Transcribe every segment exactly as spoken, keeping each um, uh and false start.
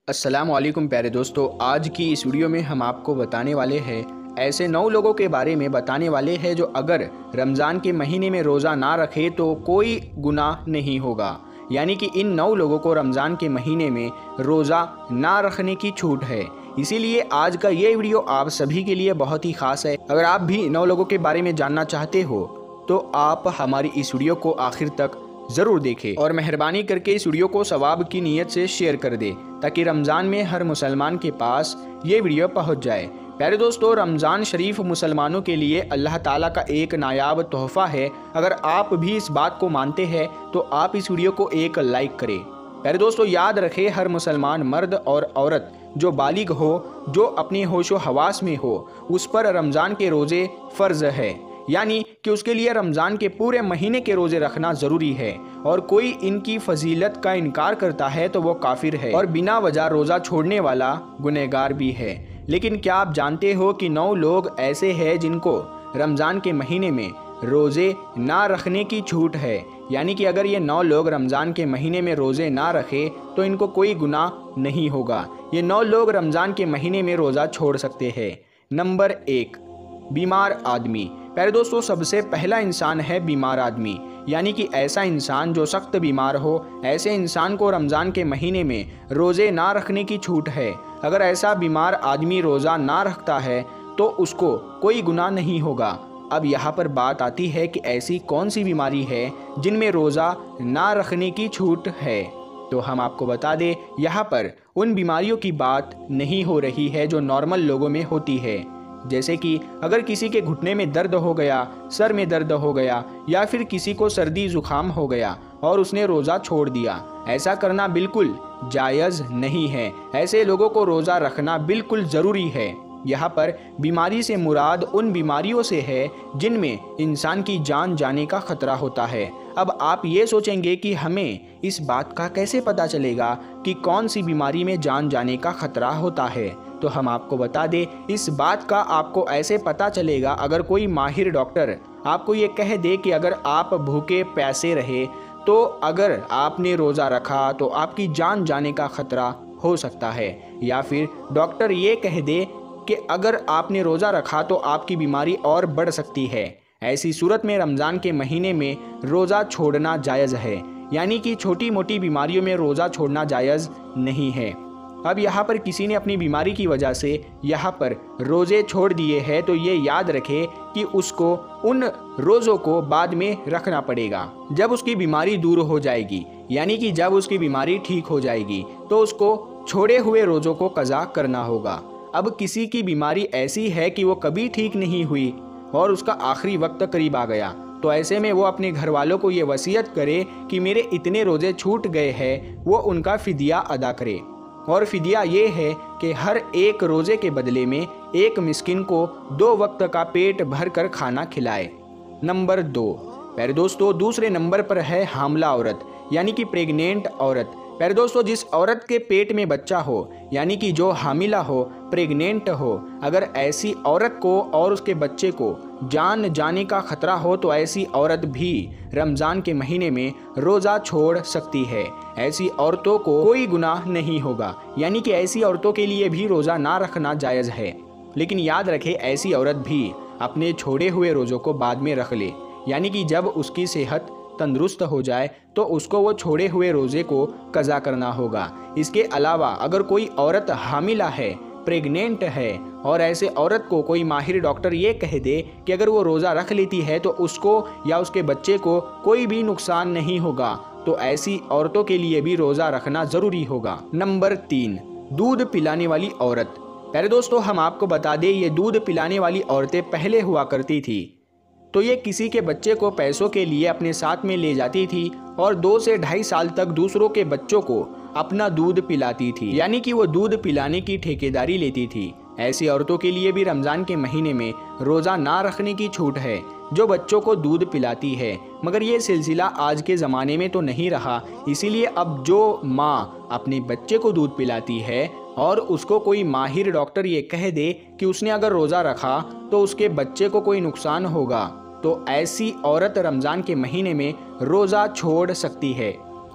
अस्सलाम वालेकुम प्यारे दोस्तों, आज की इस वीडियो में हम आपको बताने वाले हैं ऐसे नौ लोगों के बारे में बताने वाले हैं जो अगर रमज़ान के महीने में रोज़ा ना रखे तो कोई गुनाह नहीं होगा। यानी कि इन नौ लोगों को रमज़ान के महीने में रोज़ा ना रखने की छूट है। इसीलिए आज का ये वीडियो आप सभी के लिए बहुत ही ख़ास है। अगर आप भी नौ लोगों के बारे में जानना चाहते हो तो आप हमारी इस वीडियो को आखिर तक ज़रूर देखें और मेहरबानी करके इस वीडियो को सवाब की नीयत से शेयर कर दे ताकि रमज़ान में हर मुसलमान के पास ये वीडियो पहुंच जाए। प्यारे दोस्तों, रमज़ान शरीफ मुसलमानों के लिए अल्लाह ताला का एक नायाब तोहफ़ा है। अगर आप भी इस बात को मानते हैं तो आप इस वीडियो को एक लाइक करें। प्यारे दोस्तों, याद रखें हर मुसलमान मर्द और औरत जो बालिग हो, जो अपने होशो हवास में हो, उस पर रमज़ान के रोज़े फ़र्ज़ है। यानी कि उसके लिए रमज़ान के पूरे महीने के रोज़े रखना ज़रूरी है और कोई इनकी फजीलत का इनकार करता है तो वो काफिर है और बिना वजह रोज़ा छोड़ने वाला गुनहगार भी है। लेकिन क्या आप जानते हो कि नौ लोग ऐसे हैं जिनको रमज़ान के महीने में रोज़े ना रखने की छूट है। यानी कि अगर ये नौ लोग रमज़ान के महीने में रोज़े ना रखे तो इनको कोई गुनाह नहीं होगा। ये नौ लोग रमज़ान के महीने में रोज़ा छोड़ सकते हैं। नंबर एक, बीमार आदमी। प्यारे दोस्तों, सबसे पहला इंसान है बीमार आदमी। यानी कि ऐसा इंसान जो सख्त बीमार हो, ऐसे इंसान को रमज़ान के महीने में रोज़े ना रखने की छूट है। अगर ऐसा बीमार आदमी रोज़ा ना रखता है तो उसको कोई गुनाह नहीं होगा। अब यहाँ पर बात आती है कि ऐसी कौन सी बीमारी है जिनमें रोज़ा ना रखने की छूट है। तो हम आपको बता दें, यहाँ पर उन बीमारियों की बात नहीं हो रही है जो नॉर्मल लोगों में होती है। जैसे कि अगर किसी के घुटने में दर्द हो गया, सर में दर्द हो गया या फिर किसी को सर्दी जुकाम हो गया और उसने रोज़ा छोड़ दिया, ऐसा करना बिल्कुल जायज़ नहीं है। ऐसे लोगों को रोज़ा रखना बिल्कुल ज़रूरी है। यहाँ पर बीमारी से मुराद उन बीमारियों से है जिनमें इंसान की जान जाने का खतरा होता है। अब आप ये सोचेंगे कि हमें इस बात का कैसे पता चलेगा कि कौन सी बीमारी में जान जाने का खतरा होता है। तो हम आपको बता दें, इस बात का आपको ऐसे पता चलेगा अगर कोई माहिर डॉक्टर आपको ये कह दे कि अगर आप भूखे प्यासे रहे तो अगर आपने रोज़ा रखा तो आपकी जान जाने का खतरा हो सकता है। या फिर डॉक्टर ये कह दे कि अगर आपने रोज़ा रखा तो आपकी बीमारी और बढ़ सकती है। ऐसी सूरत में रमज़ान के महीने में रोज़ा छोड़ना जायज़ है। यानी कि छोटी मोटी बीमारियों में रोज़ा छोड़ना जायज़ नहीं है। अब यहाँ पर किसी ने अपनी बीमारी की वजह से यहाँ पर रोज़े छोड़ दिए हैं तो ये याद रखे कि उसको उन रोज़ों को बाद में रखना पड़ेगा जब उसकी बीमारी दूर हो जाएगी। यानी कि जब उसकी बीमारी ठीक हो जाएगी तो उसको छोड़े हुए रोज़ों को कज़ा करना होगा। अब किसी की बीमारी ऐसी है कि वो कभी ठीक नहीं हुई और उसका आखिरी वक्त करीब आ गया, तो ऐसे में वो अपने घर वालों को ये वसीयत करे कि मेरे इतने रोज़े छूट गए हैं, वो उनका फ़िदिया अदा करे। और फ़िदिया ये है कि हर एक रोज़े के बदले में एक मिस्किन को दो वक्त का पेट भर कर खाना खिलाए। नंबर दो, प्यारे दोस्तों, दूसरे नंबर पर है हामला औरत, यानी कि प्रेग्नेंट औरत। प्यारे दोस्तों, जिस औरत के पेट में बच्चा हो, यानी कि जो हामिला हो, प्रेग्नेंट हो, अगर ऐसी औरत को और उसके बच्चे को जान जाने का खतरा हो तो ऐसी औरत भी रमज़ान के महीने में रोज़ा छोड़ सकती है। ऐसी औरतों को कोई गुनाह नहीं होगा। यानी कि ऐसी औरतों के लिए भी रोज़ा ना रखना जायज़ है। लेकिन याद रखें, ऐसी औरत भी अपने छोड़े हुए रोज़ों को बाद में रख ले। यानी कि जब उसकी सेहत तंदुरुस्त हो जाए तो उसको वो छोड़े हुए रोज़े को कज़ा करना होगा। इसके अलावा अगर कोई औरत हामिला है, प्रेग्नेंट है और ऐसे औरत को कोई माहिर डॉक्टर ये कह दे कि अगर वो रोज़ा रख लेती है तो उसको या उसके बच्चे को कोई भी नुकसान नहीं होगा, तो ऐसी औरतों के लिए भी रोज़ा रखना ज़रूरी होगा। नंबर तीन, दूध पिलाने वाली औरत। प्यारे दोस्तों, हम आपको बता दें, ये दूध पिलाने वाली औरतें पहले हुआ करती थी तो ये किसी के बच्चे को पैसों के लिए अपने साथ में ले जाती थी और दो से ढाई साल तक दूसरों के बच्चों को अपना दूध पिलाती थी। यानी कि वो दूध पिलाने की ठेकेदारी लेती थी। ऐसी औरतों के लिए भी रमज़ान के महीने में रोज़ा ना रखने की छूट है जो बच्चों को दूध पिलाती है। मगर ये सिलसिला आज के ज़माने में तो नहीं रहा। इसीलिए अब जो माँ अपने बच्चे को दूध पिलाती है और उसको कोई माहिर डॉक्टर ये कह दे कि उसने अगर रोज़ा रखा तो उसके बच्चे को कोई नुकसान होगा, तो ऐसी औरत रमज़ान के महीने में रोज़ा छोड़ सकती है।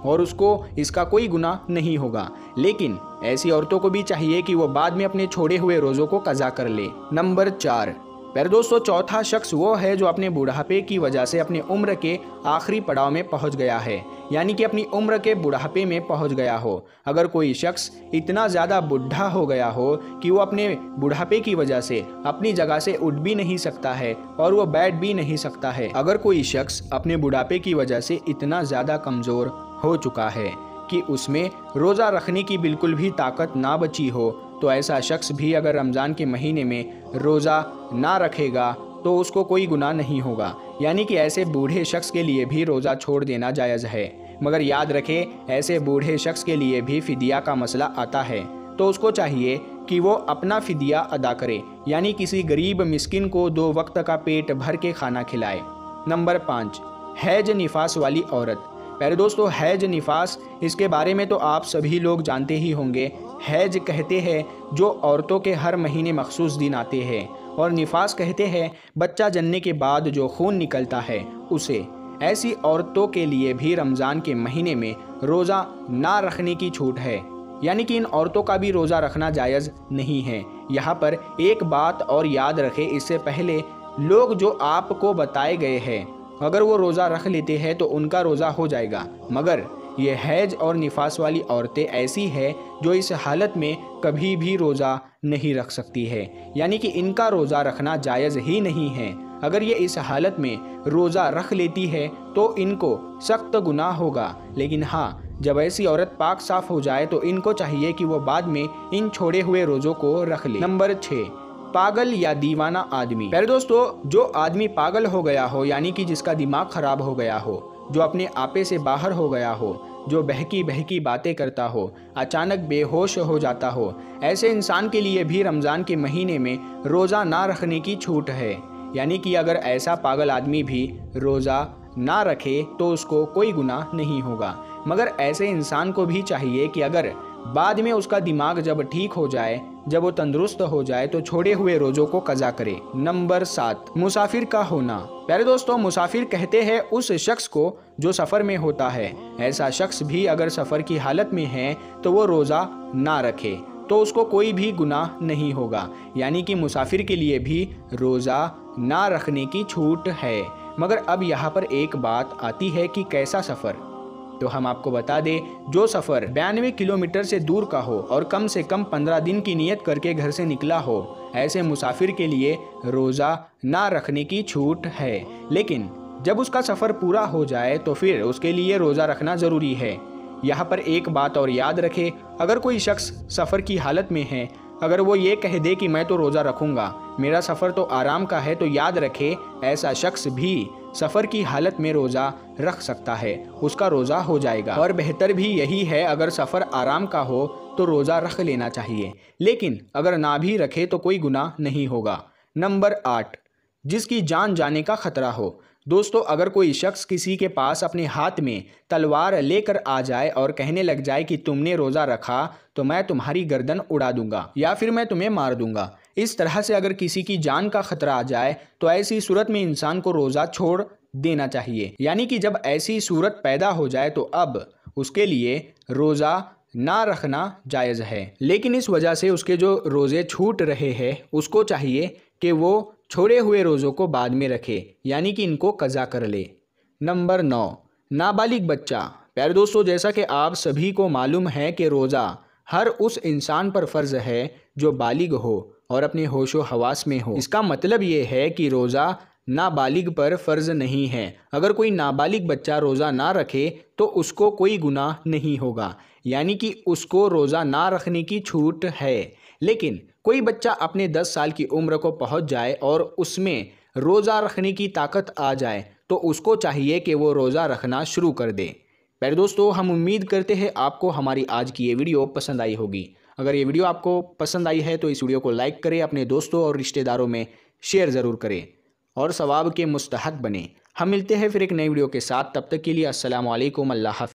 और उसको इसका कोई गुनाह नहीं होगा। लेकिन ऐसी औरतों को भी चाहिए कि वो बाद में अपने छोड़े हुए रोज़ों को कज़ा कर ले। नंबर चार, प्यारे दोस्तों, चौथा शख्स वो है जो अपने बुढ़ापे की वजह से अपनी उम्र के आखिरी पड़ाव में पहुंच गया है, यानी कि अपनी उम्र के बुढ़ापे में पहुंच गया हो। अगर कोई शख्स इतना ज़्यादा बुढ़ा हो गया हो कि वो अपने बुढ़ापे की वजह से अपनी जगह से उठ भी नहीं सकता है और वो बैठ भी नहीं सकता है, अगर कोई शख्स अपने बुढ़ापे की वजह से इतना ज़्यादा कमज़ोर हो चुका है कि उसमें रोज़ा रखने की बिल्कुल भी ताकत ना बची हो, तो ऐसा शख्स भी अगर रमज़ान के महीने में रोज़ा ना रखेगा तो उसको कोई गुनाह नहीं होगा। यानी कि ऐसे बूढ़े शख्स के लिए भी रोज़ा छोड़ देना जायज़ है। मगर याद रखें, ऐसे बूढ़े शख्स के लिए भी फ़िदिया का मसला आता है, तो उसको चाहिए कि वो अपना फ़िदिया अदा करे, यानी किसी गरीब मिस्किन को दो वक्त का पेट भर के खाना खिलाए। नंबर पाँच, हैज निफास वाली औरत। प्यारे दोस्तों, हैज निफास, इसके बारे में तो आप सभी लोग जानते ही होंगे। हैज कहते हैं जो औरतों के हर महीने मखसूस दिन आते हैं, और निफास कहते हैं बच्चा जन्ने के बाद जो खून निकलता है उसे। ऐसी औरतों के लिए भी रमज़ान के महीने में रोज़ा ना रखने की छूट है, यानी कि इन औरतों का भी रोज़ा रखना जायज़ नहीं है। यहाँ पर एक बात और याद रखें, इससे पहले लोग जो आपको बताए गए हैं अगर वो रोज़ा रख लेते हैं तो उनका रोज़ा हो जाएगा, मगर ये हैज और निफास वाली औरतें ऐसी है जो इस हालत में कभी भी रोज़ा नहीं रख सकती है, यानी कि इनका रोज़ा रखना जायज़ ही नहीं है। अगर ये इस हालत में रोज़ा रख लेती है तो इनको सख्त गुनाह होगा। लेकिन हाँ, जब ऐसी औरत पाक साफ हो जाए तो इनको चाहिए कि वो बाद में इन छोड़े हुए रोज़ों को रख ले। नंबर छः, पागल या दीवाना आदमी। प्यारे दोस्तों, जो आदमी पागल हो गया हो, यानी कि जिसका दिमाग खराब हो गया हो, जो अपने आपे से बाहर हो गया हो, जो बहकी बहकी बातें करता हो, अचानक बेहोश हो जाता हो, ऐसे इंसान के लिए भी रमज़ान के महीने में रोज़ा ना रखने की छूट है। यानी कि अगर ऐसा पागल आदमी भी रोज़ा ना रखे तो उसको कोई गुनाह नहीं होगा, मगर ऐसे इंसान को भी चाहिए कि अगर बाद में उसका दिमाग जब ठीक हो जाए, जब वो तंदुरुस्त हो जाए, तो छोड़े हुए रोज़ों को कज़ा करे। नंबर सात, मुसाफिर का होना। प्यारे दोस्तों, मुसाफिर कहते हैं उस शख्स को जो सफ़र में होता है। ऐसा शख्स भी अगर सफ़र की हालत में है तो वो रोज़ा ना रखे तो उसको कोई भी गुनाह नहीं होगा, यानी कि मुसाफिर के लिए भी रोज़ा ना रखने की छूट है। मगर अब यहाँ पर एक बात आती है कि कैसा सफ़र, तो हम आपको बता दें, जो सफ़र बयानवे किलोमीटर से दूर का हो और कम से कम पंद्रह दिन की नियत करके घर से निकला हो, ऐसे मुसाफिर के लिए रोज़ा ना रखने की छूट है। लेकिन जब उसका सफ़र पूरा हो जाए तो फिर उसके लिए रोज़ा रखना ज़रूरी है। यहाँ पर एक बात और याद रखें, अगर कोई शख्स सफ़र की हालत में है, अगर वो ये कह दे कि मैं तो रोज़ा रखूँगा, मेरा सफ़र तो आराम का है, तो याद रखें ऐसा शख्स भी सफ़र की हालत में रोज़ा रख सकता है, उसका रोज़ा हो जाएगा। और बेहतर भी यही है, अगर सफ़र आराम का हो तो रोज़ा रख लेना चाहिए, लेकिन अगर ना भी रखे तो कोई गुनाह नहीं होगा। नंबर आठ, जिसकी जान जाने का खतरा हो। दोस्तों, अगर कोई शख्स किसी के पास अपने हाथ में तलवार लेकर आ जाए और कहने लग जाए कि तुमने रोज़ा रखा तो मैं तुम्हारी गर्दन उड़ा दूंगा या फिर मैं तुम्हें मार दूंगा, इस तरह से अगर किसी की जान का खतरा आ जाए तो ऐसी सूरत में इंसान को रोज़ा छोड़ देना चाहिए। यानी कि जब ऐसी सूरत पैदा हो जाए तो अब उसके लिए रोज़ा ना रखना जायज़ है, लेकिन इस वजह से उसके जो रोज़े छूट रहे हैं उसको चाहिए कि वो छोड़े हुए रोज़ों को बाद में रखे, यानी कि इनको कज़ा कर ले। नंबर नौ, नाबालिग बच्चा। प्यारे दोस्तों, जैसा कि आप सभी को मालूम है कि रोज़ा हर उस इंसान पर फ़र्ज़ है जो बालिग हो और अपने होशो हवास में हो। इसका मतलब ये है कि रोज़ा नाबालिग पर फ़र्ज़ नहीं है। अगर कोई नाबालिग बच्चा रोज़ा ना रखे तो उसको कोई गुनाह नहीं होगा, यानी कि उसको रोज़ा ना रखने की छूट है। लेकिन कोई बच्चा अपने दस साल की उम्र को पहुंच जाए और उसमें रोज़ा रखने की ताकत आ जाए तो उसको चाहिए कि वो रोज़ा रखना शुरू कर दे। प्यारे दोस्तों, हम उम्मीद करते हैं आपको हमारी आज की ये वीडियो पसंद आई होगी। अगर ये वीडियो आपको पसंद आई है तो इस वीडियो को लाइक करें, अपने दोस्तों और रिश्तेदारों में शेयर ज़रूर करें और सवाब के मुस्तहक बने। हम मिलते हैं फिर एक नई वीडियो के साथ, तब तक के लिए अस्सलाम वालेकुम, अल्लाह हाफ़िज़।